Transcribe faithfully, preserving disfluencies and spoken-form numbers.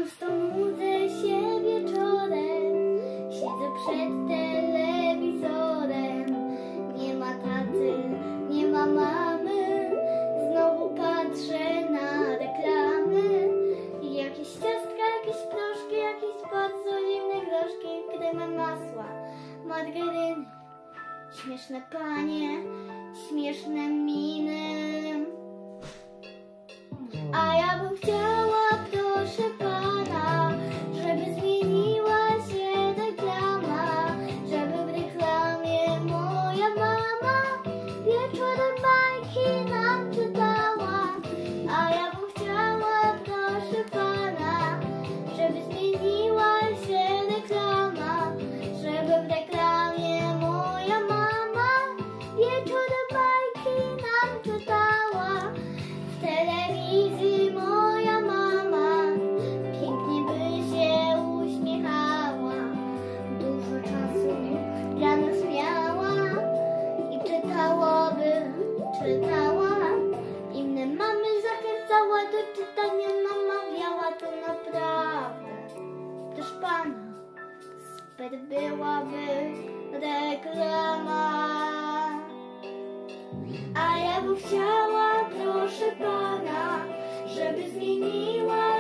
Słucham w tą muzę się wieczorem, siedzę przed telewizorem. Nie ma taty, nie ma mamy, znowu patrzę na reklamy. Jakieś ciastka, jakieś proszki, jakieś bardzo zimne groszki, kremem masła, margaryny. Śmieszne panie, śmieszne miny. A ja bym chciała, proszę pana, żeby zmieniła się reklama, żeby w reklamie moja mama wieczorem bajki nam czytała. A ja bym chciała, proszę pana, żeby zmieniła się reklama, żeby w reklamie moja mama wieczorem bajki nam czytała. W telewizji moja mama pięknie by się uśmiechała, dużo czasu dla nas miała i czytałaby, czytała. Inne mamy zachęcała do czytania, namawiała, to naprawdę. Proszę pana, super byłaby reklama. A ja bym chciała, proszę pana, żeby zmieniła